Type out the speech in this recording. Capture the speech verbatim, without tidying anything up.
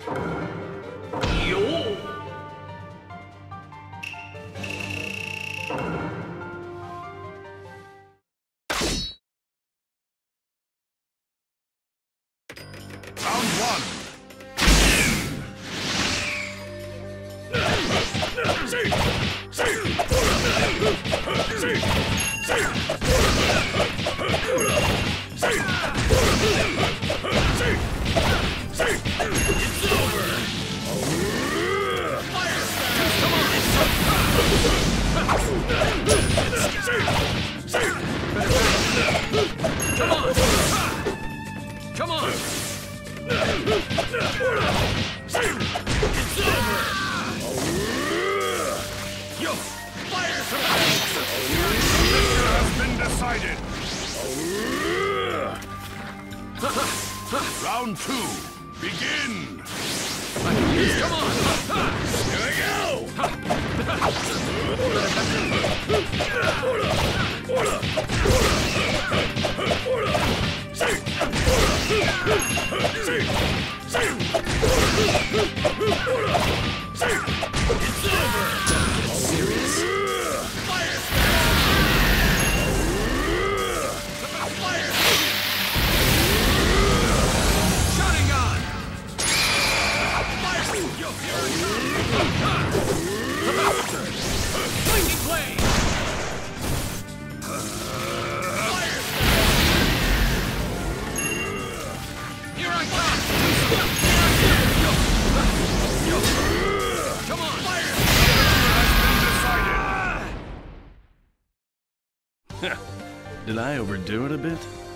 Yo! Round one. See! See! See! It's over! Fire style! Come on! Come on! Come on! It's over! Yo! Fire style! The victor has been decided! Round two, begin! Come on! Here I go! It's over! Serious? Fire! Fire! Sharingan! Fire! Yo, here it comes! Lightning blade! Fire! Here I come! Yo! Yo! Come on! Fire! Did I overdo it a bit?